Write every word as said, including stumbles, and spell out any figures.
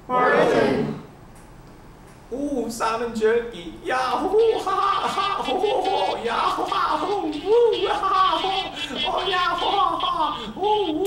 Origin. Ooh, salmon jerky. Yahoo! Ha ha ha! Ho ho ho! Yahoo! Ha ho! Woo! Ha ha ho! Oh yeah! Ha ha ha! Ooh!